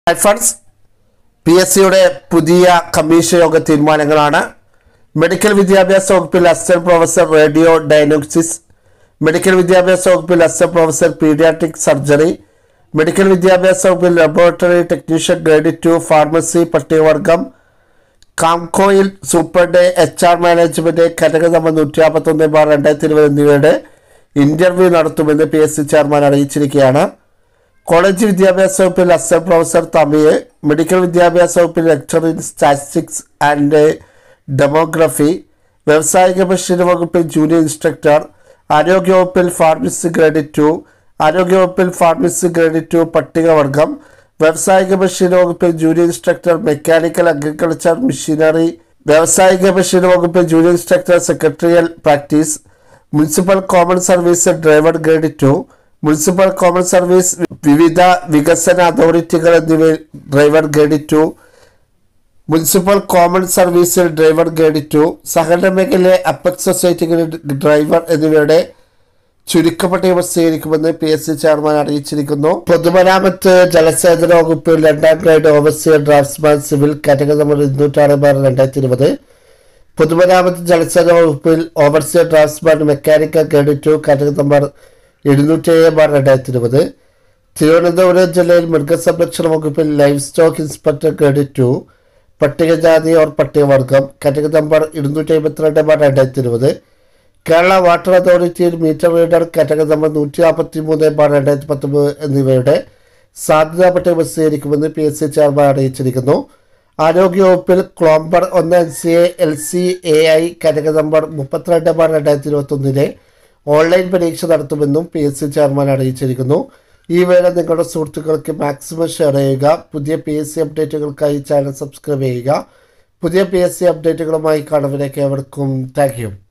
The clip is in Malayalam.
ഫണ്ട്സ് പി എസ് സിയുടെ പുതിയ കമ്മീഷൻ യോഗ തീരുമാനങ്ങളാണ്. മെഡിക്കൽ വിദ്യാഭ്യാസ വകുപ്പിൽ assistant professor radio diagnosis, medical വിദ്യാഭ്യാസ വകുപ്പിൽ assistant professor pediatric surgery, medical വിദ്യാഭ്യാസ വകുപ്പിൽ ലബോറട്ടറി ടെക്നീഷ്യൻ ഗ്രേഡ് 2 ഫാർമസി പട്ടികവർഗം, കാംകോയിൽ superintendent HR management category number 151/2020 എന്നിവയുടെ ഇന്റർവ്യൂ നടത്തുമെന്ന് PSC ചെയർമാൻ അറിയിച്ചിരിക്കുകയാണ്. കോളേജ് വിദ്യാഭ്യാസ വകുപ്പിൽ അസിസ്റ്റന്റ് പ്രൊഫസർ തമിഴ്, മെഡിക്കൽ വിദ്യാഭ്യാസ വകുപ്പിൽ lecture in statistics and demography, വ്യവസായിക പരിശീലന വകുപ്പിൽ ജൂനിയർ ഇൻസ്ട്രക്ടർ, ആരോഗ്യവകുപ്പിൽ ഫാർമസി ഗ്രേഡ് 2, ആരോഗ്യവകുപ്പിൽ ഫാർമസി ഗ്രേഡ് 2 പട്ടികവർഗം, വ്യവസായിക പരിശീലന വകുപ്പിൽ junior instructor mechanical agriculture machinery, വ്യവസായിക പരിശീലന വകുപ്പിൽ junior instructor secretarial practice, municipal common service driver grade 2, municipal common service വിവിധ വികസന അതോറിറ്റികൾ എന്നിവ ഡ്രൈവർ ഗ്രേഡ് 2, മുനിസിപ്പൽ കോമൺ സർവീസിൽ ഡ്രൈവർ ഗ്രേഡ് 2, സഹകരണ മേഖലയിലെ അപ്പെക്സ് സൊസൈറ്റികളിൽ ഡ്രൈവർ എന്നിവയുടെ ചുരുക്കപ്പട്ടിക പ്രസിദ്ധീകരിക്കുമെന്ന് PSC ചെയർമാൻ അറിയിച്ചിരിക്കുന്നു. പൊതുമരാമത്ത് ജലസേചന വകുപ്പിൽ 2ാം grade overseer draftsman civil category number 206/2020, പൊതുമരാമത്ത് ജലസേചന വകുപ്പിൽ overseer draftsman mechanical grade 2 category number 207/2020, Thiruvananthapuram ജില്ലയിൽ മൃഗസംരക്ഷണ വകുപ്പിൽ ലൈഫ് സ്റ്റോക്ക് ഇൻസ്പെക്ടർ ഗ്രേഡ് 2 പട്ടികജാതി ഓർ പട്ടികവർഗം കാറ്റഗറി നമ്പർ 252/2020, കേരള വാട്ടർ അതോറിറ്റിയിൽ മീറ്റർ റീഡർ കാറ്റഗറി നമ്പർ 143/2019 എന്നിവയുടെ സാധ്യതാ പട്ടിക പ്രസിദ്ധീകരിക്കുമെന്ന് PSC ചെയർമാൻ അറിയിച്ചിരിക്കുന്നു. ആരോഗ്യവകുപ്പിൽ ക്ലോംബർ 1 NCA LCAI category number 32/2021 online പരീക്ഷ നടത്തുമെന്നും PSC ചെയർമാൻ അറിയിച്ചിരിക്കുന്നു. ഈ വേള നിങ്ങളുടെ സുഹൃത്തുക്കൾക്ക് മാക്സിമം ഷെയർ ചെയ്യുക. പുതിയ PSC അപ്ഡേറ്റുകൾക്കായി ചാനൽ സബ്സ്ക്രൈബ് ചെയ്യുക. പുതിയ PSC അപ്ഡേറ്റുകളുമായി കാണുന്നവരേക്ക് ഏവർക്കും താങ്ക് യു.